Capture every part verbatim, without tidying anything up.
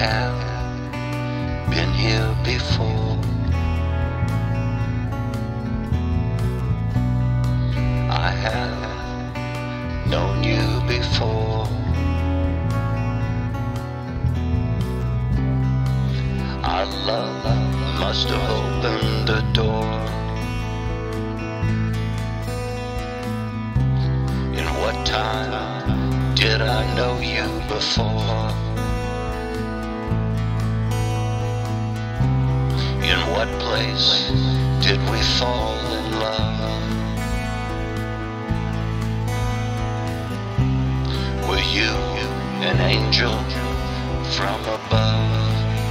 have been here before. I have known you before. Our love must have opened a door. In what time did I know you before? In what place did we fall in love? Were you an angel from above?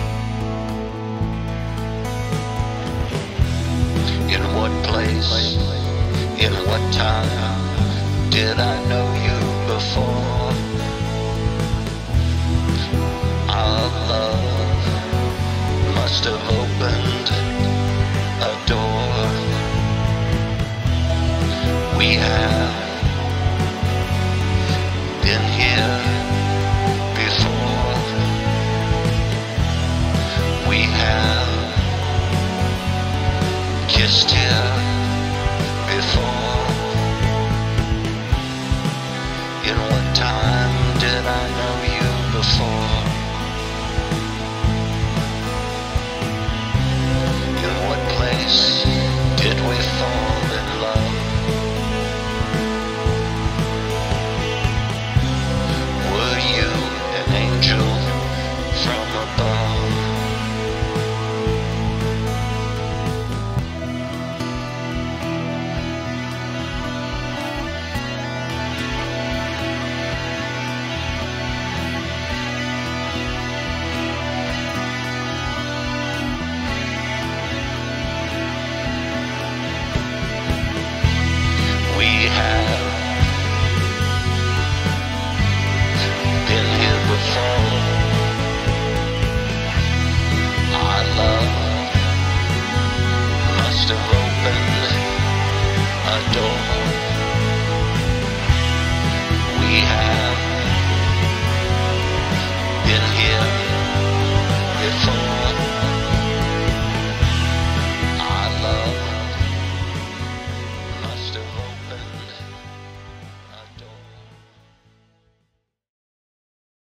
In what place, in what time did I know you before? Our love must have opened a door. We have been here